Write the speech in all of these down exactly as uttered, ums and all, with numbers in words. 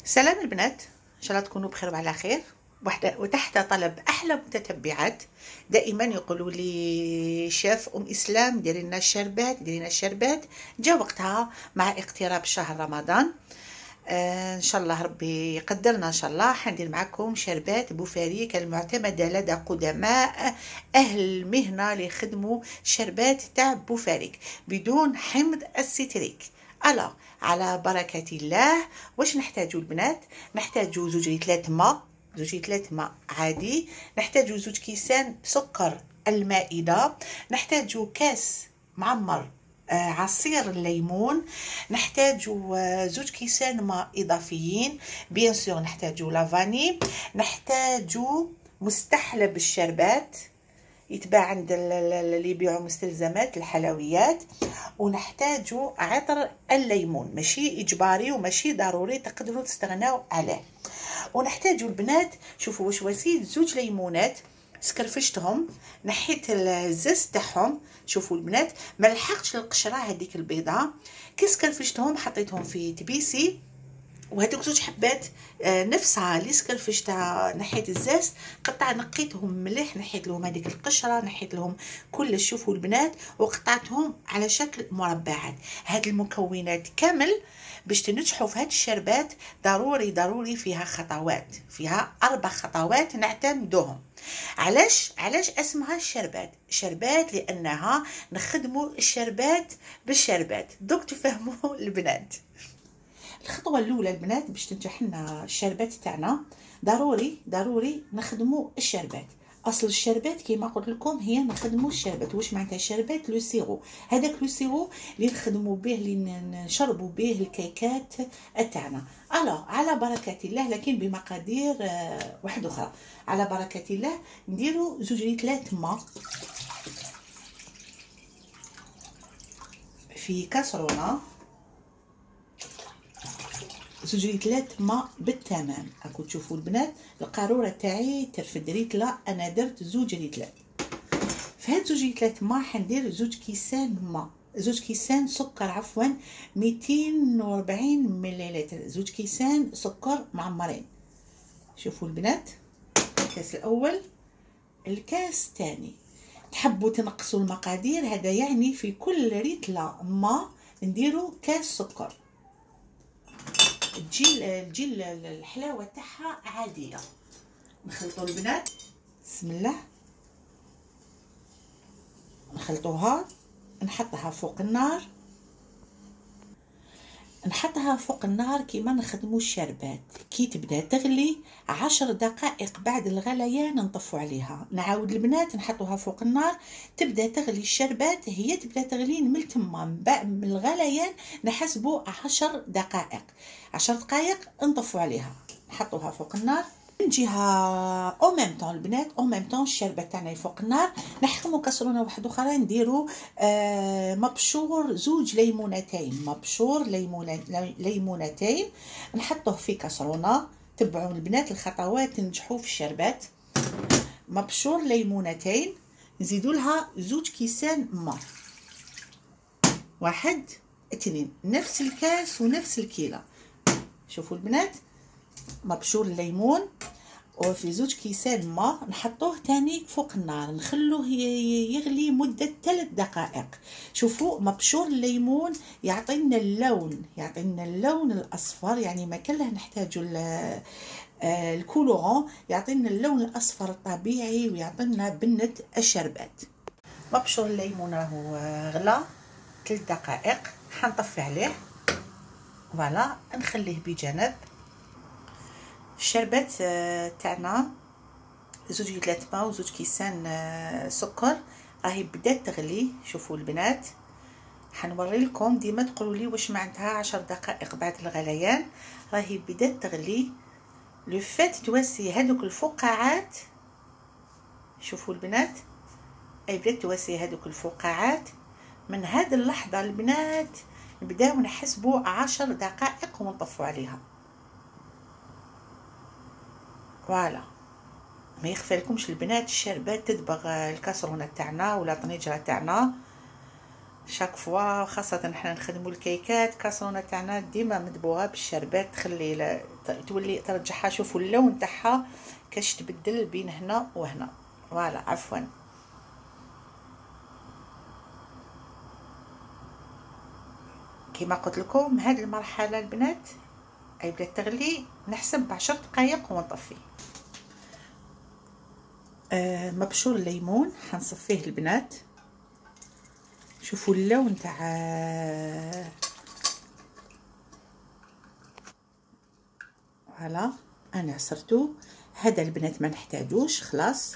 سلام البنات، ان شاء الله تكونوا بخير وعلى خير. وتحت طلب احلى متتبعات دائما يقولوا لي شاف ام اسلام ديري لنا الشربات ديري لنا الشربات. جا وقتها مع اقتراب شهر رمضان. آه ان شاء الله ربي يقدرنا. ان شاء الله حندير معكم شربات بوفاريك المعتمده لدى قدماء اهل المهنه اللي يخدموا شربات تاع بوفاريك بدون حمض الستريك. ألا على بركة الله. واش نحتاجو البنات؟ نحتاجو زوج لترات ماء، زوج لترات ماء عادي، نحتاجو زوج كيسان سكر المائدة، نحتاجو كاس معمر آه عصير الليمون، نحتاجو آه زوج كيسان ماء اضافيين، بيان سور نحتاجو لافاني، نحتاجو مستحلب الشربات يتباع عند اللي يبيعوا مستلزمات الحلويات، ونحتاجوا عطر الليمون ماشي اجباري وماشي ضروري، تقدروا تستغناو عليه. ونحتاجوا البنات شوفوا واش وسيد زوج ليمونات سكرفشتهم، نحيت الزز تاعهم. شوفوا البنات ما لحقتش القشره هذيك البيضاء، كي سكرفشتهم حطيتهم في تبيسي. وهذوك زوج حبات آه نفسها اللي سكرفشتها نحيت الزاز، قطع نقيتهم مليح، نحيت لهم هذيك القشره، نحيت لهم كل. شوفوا البنات وقطعتهم على شكل مربعات. هاد المكونات كامل باش تنجحوا في هاد الشربات ضروري ضروري فيها خطوات، فيها اربع خطوات نعتمدوهم. علاش علاش اسمها الشربات شربات؟ لانها نخدموا الشربات بالشربات. دوك تفهموا البنات. الخطوه الاولى البنات باش تنجح لنا الشربات تاعنا ضروري ضروري نخدموا الشربات. اصل الشربات كيما قلت لكم هي نخدموا الشربات. واش معناتها الشربات؟ لو سيرو، هذاك لو سيرو اللي نخدموا به اللي نشربوا به الكيكات تاعنا. الو على بركه الله، لكن بمقادير آه واحده اخرى. على بركه الله نديروا زوج لترات ماء في كاسرونه، زوج لترات ماء بالتمام. راكم تشوفوا البنات القاروره تاعي ترفد ريتلا، انا درت زوج لترات. في هاد زوج لترات ماء حندير زوج كيسان ماء، زوج كيسان سكر عفوا ميتين وأربعين مليلتر، زوج كيسان سكر معمرين. شوفوا البنات الكاس الاول، الكاس الثاني. تحبوا تنقصوا المقادير، هذا يعني في كل ريتلا ماء نديروا كاس سكر. تجي تجي الحلاوه تاعها عاديه. نخلطوا البنات بسم الله، نخلطوها، نحطها فوق النار، نحطها فوق النار كيما نخدموا الشربات. كي تبدا تغلي عشر دقائق بعد الغليان نطفوا عليها. نعاود البنات نحطوها فوق النار، تبدا تغلي الشربات، هي تبدا تغلي من تما من الغليان نحسبوا عشر دقائق. عشر دقائق نطفوا عليها، نحطوها فوق النار. من جهه او ميم طون البنات او ميم طون الشربات تاعنا فوق النار. نحكموا كاسرونه واحده اخرى نديروا آه مبشور زوج ليمونتين، مبشور ليمون ليمونتين نحطوه في كاسرونه. تبعوا البنات الخطوات تنجحوا في الشربات. مبشور ليمونتين، نزيدوا لها زوج كيسان ماء، واحد اثنين، نفس الكاس ونفس الكيله. شوفوا البنات مبشور الليمون وفي زوج كيسان ماء نحطوه تاني فوق النار، نخلوه يغلي مدة ثلاث دقائق. شوفوا مبشور الليمون يعطينا اللون، يعطينا اللون الاصفر، يعني ما كان له نحتاجوا الكولورون، يعطينا اللون الاصفر الطبيعي ويعطينا بنة الشربات. مبشور الليمون راهو غلا ثلاث دقائق، حنطفي عليه فوالا نخليه بجانب. الشربات تاعنا زوج لترات ماء وزوج كيسان سكر راهي بدات تغلي. شوفوا البنات حنوري لكم، ديما تقولوا لي واش معناتها عشر دقائق بعد الغليان، راهي بدات تغلي. لو فات تواسي هذوك الفقاعات، شوفوا البنات اي بدات تواسي هذوك الفقاعات. من هذه اللحظه البنات نبداو نحسبوا عشر دقائق ونطفوا عليها. فوالا ما يخفى لكمش البنات الشربات تدبغ الكاسرونه تاعنا ولا الطنجره تاعنا. شاك فوا، خاصة حنا نخدمو الكيكات كاسرونه تاعنا ديما مدبوغه بالشربات، تخلي لا تولي ترجعها. شوفوا اللون تاعها كاش تبدل بين هنا وهنا. فوالا عفوا. كما قلت لكم هذه المرحله البنات اي بدات تغلي، نحسب بعشر دقائق ونطفي. آه مبشور الليمون حنصفيه البنات. شوفوا اللون تاع فوالا انا عصرته. هذا البنات ما نحتاجوش خلاص.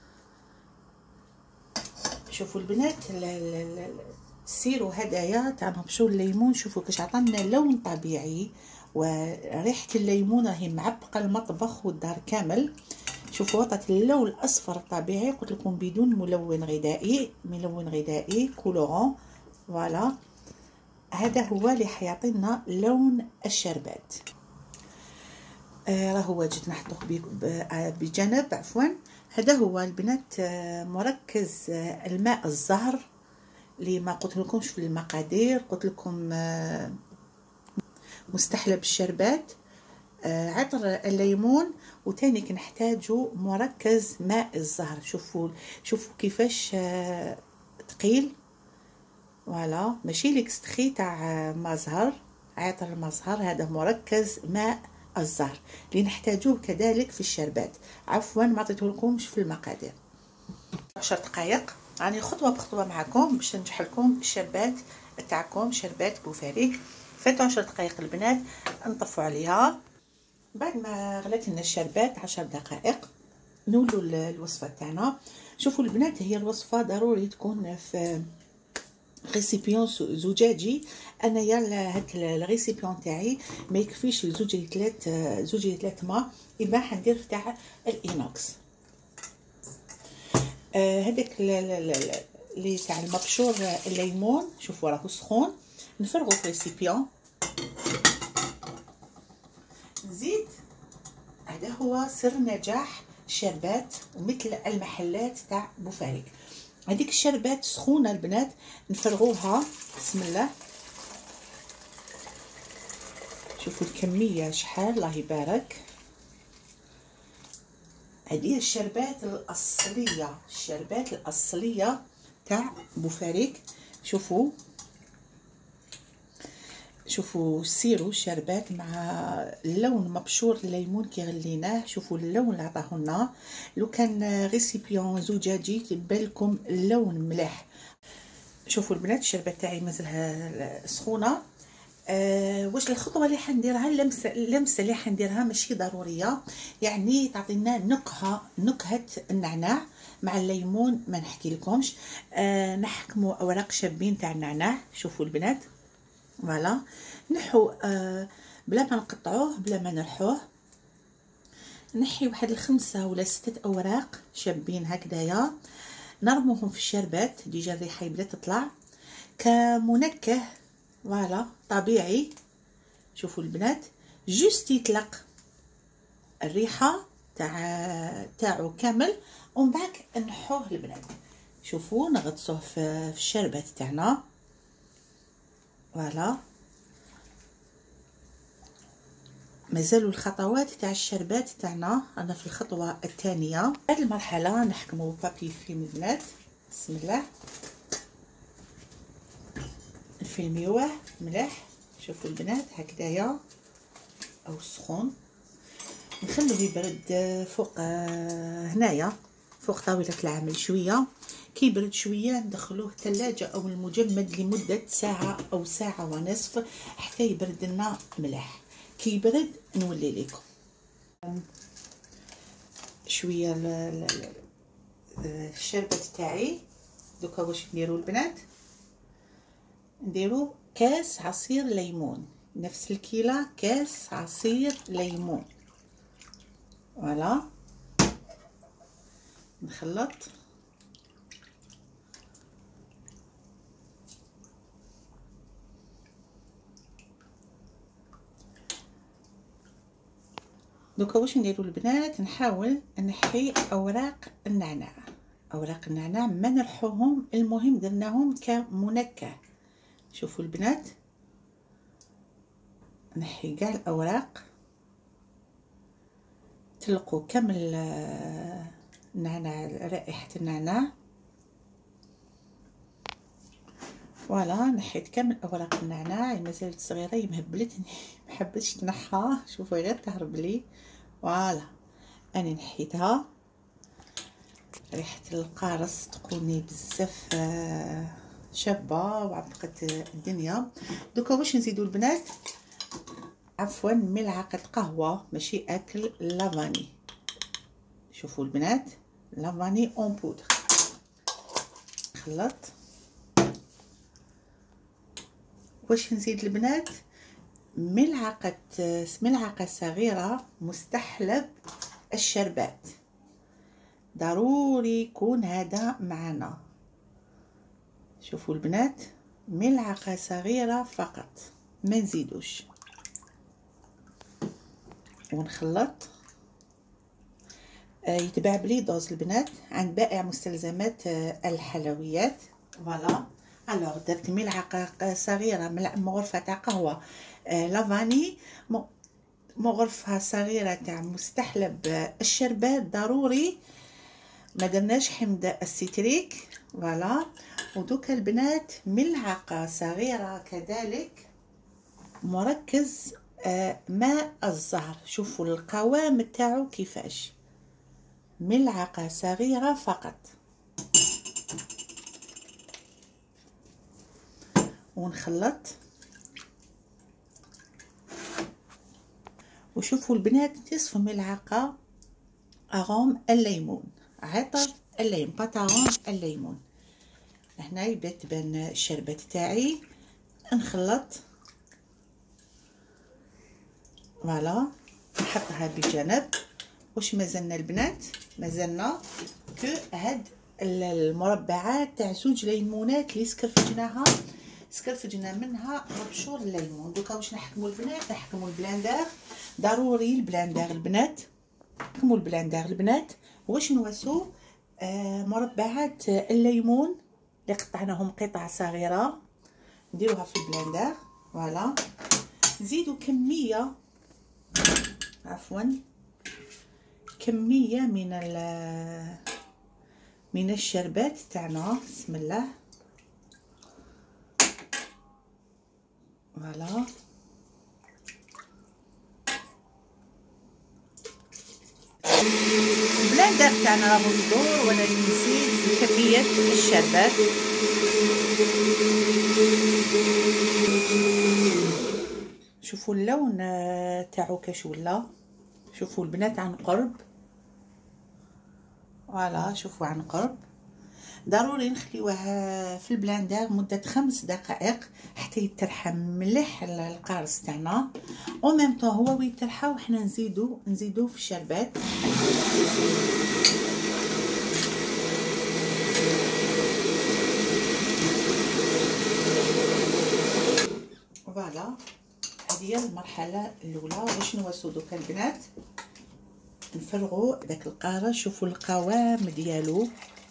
شوفوا البنات السيرو هدايا تاع مبشور الليمون، شوفوا كاش عطانا لون طبيعي، وريحه الليمون راهي معبقه المطبخ والدار كامل. شوفوا عطات اللون الاصفر الطبيعي، قلت لكم بدون ملون غذائي، ملون غذائي كولورون. فوالا هذا هو اللي حيعطينا لون الشربات. آه راه واجد نحطوه بجانب. عفوا هذا هو البنات آه مركز آه الماء الزهر اللي ما قلت لكمش في المقادير. قلت لكم آه مستحلى بالشربات، آه عطر الليمون، وتاني كنحتاجو مركز ماء الزهر. شوفوا شوفوا كيفاش آه ثقيل. فوالا ماشي ليكستخي تاع مزهر، عطر المزهر، هذا مركز ماء الزهر اللي نحتاجوه كذلك في الشربات. عفوا ما عطيتهولكمش في المقادير. عشر دقائق راني خطوه بخطوه معكم باش ننجح لكم الشربات تاعكم، شربات بوفاريك. فاتوا عشر دقائق البنات، نطفوا عليها. بعد ما غلات لنا الشربات عشر دقائق نولوا الوصفه تاعنا. شوفوا البنات هي الوصفه ضروري تكون في ريسيبيون زجاجي. انايا هاد الريسيبيون تاعي ما يكفيش لزوج لثلاث زوج لثلاث ما، يبقى حندير تاع الانوكس. آه هذاك اللي تاع المبشور الليمون شوفوا راهو سخون، نفرغوا في ريسيبيون. نزيد، هذا هو سر نجاح الشربات مثل المحلات تاع بوفاريك. هذيك الشربات سخونه البنات نفرغوها. بسم الله. شوفوا الكميه شحال، الله يبارك. هذه الشربات الاصليه، الشربات الاصليه تاع بوفاريك. شوفوا شوفوا سيروا الشربات مع اللون مبشور الليمون كي غليناه. شوفوا اللون اللي عطاه لنا. لو كان ريسيبيون زجاجي تبان لكم اللون مليح. شوفوا البنات الشربات تاعي مازالها سخونه. أه واش الخطوه اللي حنديرها، اللمسه اللمسه اللي حنديرها ماشي ضروريه، يعني تعطينا نكهه نكهه النعناع مع الليمون. ما نحكي لكمش. أه نحكموا اوراق شابين تاع النعناع. شوفوا البنات فوالا نحو آه بلا ما نقطعوه بلا ما نرحوه، نحي واحد الخمسه ولا سته اوراق شابين هكذايا، نرموهم في الشربات. ديجا الريحه بدات تطلع كمنكه فوالا طبيعي. شوفوا البنات جوست يطلق الريحه تاع تاعو كامل، ومن بعد نحوه البنات. شوفوا نغطسوه في الشربات تاعنا فوالا. مازالوا الخطوات تاع الشربات تاعنا، انا في الخطوه الثانيه. هذه المرحله نحكموا بابي فيلم البنات. بسم الله. نفلميوه مليح. شوفوا البنات هكذايا او سخون، نخلوه يبرد فوق هنايا فوق طاوله العمل شويه. كي يبرد شويه ندخلوه الثلاجه او المجمد لمده ساعه او ساعه ونصف حتى يبرد لنا مليح. كي يبرد نولي لكم شويه الشربات تاعي. دوكا واش نديرو البنات، نديرو كاس عصير ليمون، نفس الكيلة كاس عصير ليمون فوالا. نخلط دوكا واش نديرو البنات، نحاول نحي اوراق النعناع اوراق النعناع ما نرحوهم، المهم درناهم كمنكه. شوفوا البنات، نحي كاع الاوراق، تلقوا كامل النعناع، رائحه النعناع. فوالا نحيت كامل اوراق النعناع، مازالت صغيره مهبلتني محبتش تنحى، شوفوا غير تهرب لي. فوالا انا نحيتها، ريحه القارص تقولني بزاف شابه وعبقت الدنيا. دوكا واش نزيدو البنات؟ عفوا ملعقه قهوه، ماشي اكل، لافاني. شوفوا البنات، لافاني اون بودر. خلط. واش نزيد البنات؟ ملعقه ملعقه صغيره مستحلب الشربات، ضروري يكون هذا معنا. شوفوا البنات، ملعقه صغيره فقط، ما نزيدوش. ونخلط. آه يتباع بلي دوز البنات عند بائع مستلزمات آه الحلويات. فوالا الوغ درت ملعقه صغيره مغرفه تاع قهوه آه لافاني، مغرفه صغيره تاع مستحلب آه الشربات، ضروري ما درناش حمض السيتريك. فوالا. ودوكا البنات ملعقه صغيره كذلك مركز آه ماء الزهر. شوفوا القوام تاعو كيفاش، ملعقه صغيره فقط. ونخلط. وشوفوا البنات، نصف ملعقه اغوم الليمون، عطر الليمون، بطاغون الليمون. هنا يبدا تبان الشربات تاعي. نخلط. فوالا نحطها بجانب. واش مازلنا البنات؟ مازلنا كو هاد المربعات تاع زوج ليمونات اللي سكرفجناها، سكرفجنا منها مبشور الليمون. دوكا واش نحكموا البنات؟ نحكموا البلاندر، ضروري البلاندر البنات، نحكموا البلاندر البنات. واش نواسو؟ آه مربعات الليمون اللي قطعناهم قطع صغيره، نديروها في البلاندر. فوالا. نزيدوا كميه، عفوا كميه من من الشربات تاعنا. بسم الله. فوالا. البلاندر تاعنا راهو يدور، وانا نزيد كميه الشربات. شوفوا اللون تاعو كاش ولا، شوفوا البنات عن قرب. فوالا شوفوا عن قرب. ضروري نخليوه في البلاندر مده خمس دقائق حتى يترحم مليح القارص تاعنا، او ميم طون هو ويترحى وحنا نزيدو نزيدو في الشربات. فوالا هذه هي المرحله الاولى. واش نواسو دوكا البنات؟ نفرغوا داك القارص. شوفوا القوام ديالو،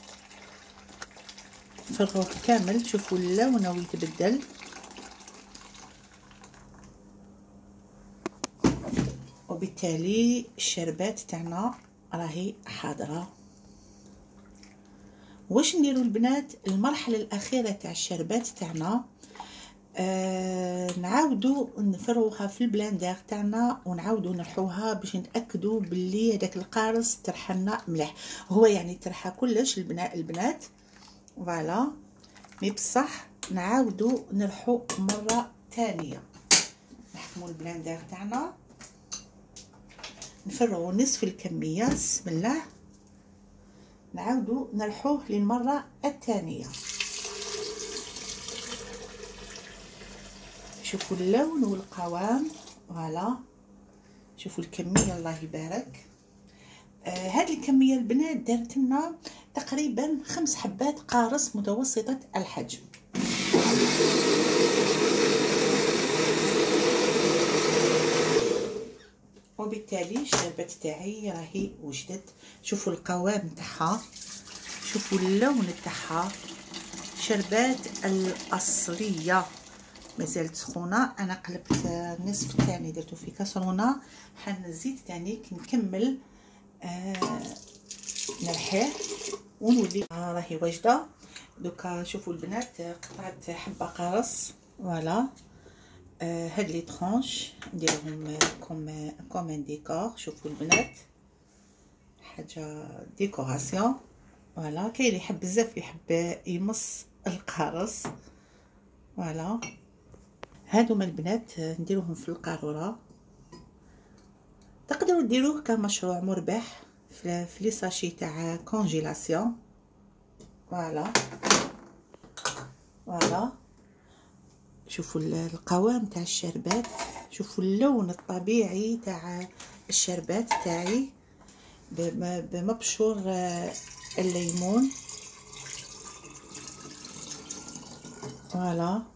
نفرغوه كامل. شوفوا اللون ويتبدل. وبالتالي الشربات تاعنا راهي حاضره. واش نديروا البنات؟ المرحله الاخيره تاع الشربات تاعنا آه نعاودوا نفرغوها في البلاندر تاعنا، ونعاودوا نرحوها باش نتاكدوا باللي هذاك القارص ترحلنا مليح. هو يعني ترحى كلش البنات البنات فوالا، مي بصح نعاودوا نرحو مره ثانيه. نحكموا البلاندر تاعنا، نفرغوا نصف الكميه. بسم الله. نعاودوا نرحوه للمره الثانيه. شوفوا اللون والقوام. فوالا شوفوا الكميه، الله يبارك. آه هذه الكميه البنات دارت لنا تقريبا خمس حبات قارص متوسطه الحجم. وبالتالي الشربات تاعي راهي وجدت. شوفوا القوام تاعها، شوفوا اللون تاعها، شربات الاصليه مازالت سخونه. انا قلبت النصف تاعي درتو في كاسرونه، حنزيد تاني كي نكمل آه نرحيه ونولي. آه راهي واجده. دوكا شوفوا البنات، قطعت حبه قارص فوالا. آه هاد لي طرونش نديرهم كوم كوم ان ديكور. شوفوا البنات، حاجه ديكوراسيون فوالا. كاين اللي يحب بزاف يحب يمص القارص فوالا. هادوما البنات نديروهم في القاروره. تقدروا ديروه كمشروع مربح في لي ساشي تاع كونجيلاسيون فوالا فوالا. شوفوا القوام تاع الشربات، شوفوا اللون الطبيعي تاع الشربات تاعي بمبشور الليمون فوالا.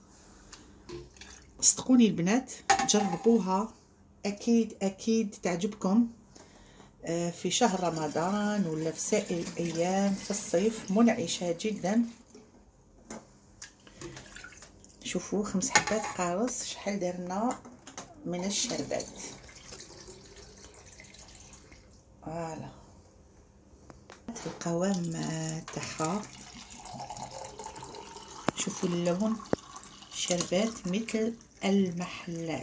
صدقوني البنات جربوها، اكيد اكيد تعجبكم في شهر رمضان ولا في سائر الايام في الصيف، منعشه جدا. شوفوا خمس حبات قارص شحال درنا من الشربات فوالا. القوام تاعها شوفوا اللون، شربات مثل المحلات.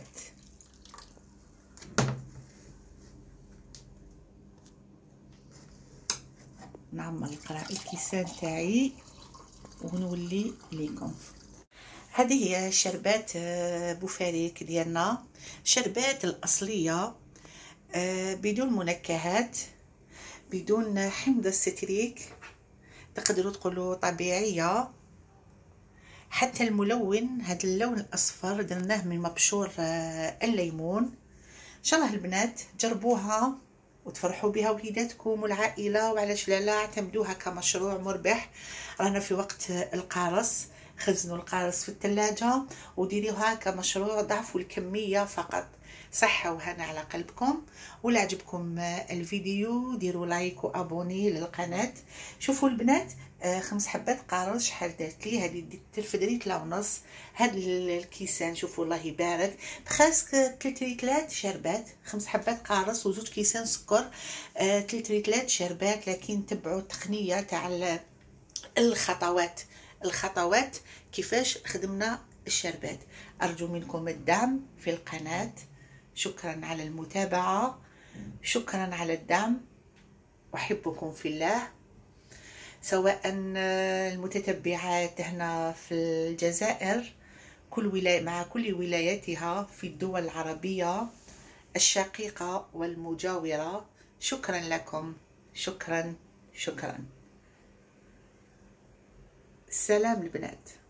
نعمر القرع الكيسان تاعي ونولي ليكم. هذه هي شربات بوفاريك ديالنا، شربات الاصليه بدون منكهات، بدون حمض الستريك، تقدروا تقولوا طبيعيه. حتى الملون، هذا اللون الاصفر درناه من مبشور الليمون. ان شاء الله البنات جربوها وتفرحوا بها وليداتكم والعائله، وعلاش لا لا اعتمدوها كمشروع مربح. رانا في وقت القارص، خزنوا القارص في الثلاجه وديروها كمشروع، ضعفوا الكميه فقط. صحه وهنا على قلبكم. ولا عجبكم الفيديو ديروا لايك وابوني للقناه. شوفوا البنات، خمس حبات قارص شحال دارت لي هذه، درت ريتله ونص. هاد الكيسان شوفوا الله يبارك، خاصك ثلاث ريتلات شربات، خمس حبات قارص وزوج كيسان سكر، ثلاث ريتلات شربات. لكن تبعوا التقنيه تاع الخطوات الخطوات كيفاش خدمنا الشربات. ارجو منكم الدعم في القناه. شكرا على المتابعه، شكرا على الدعم، احبكم في الله. سواء المتتبعات هنا في الجزائر، كل ولاية مع كل ولاياتها في الدول العربية الشقيقة والمجاورة. شكرا لكم، شكرا شكرا. سلام البنات.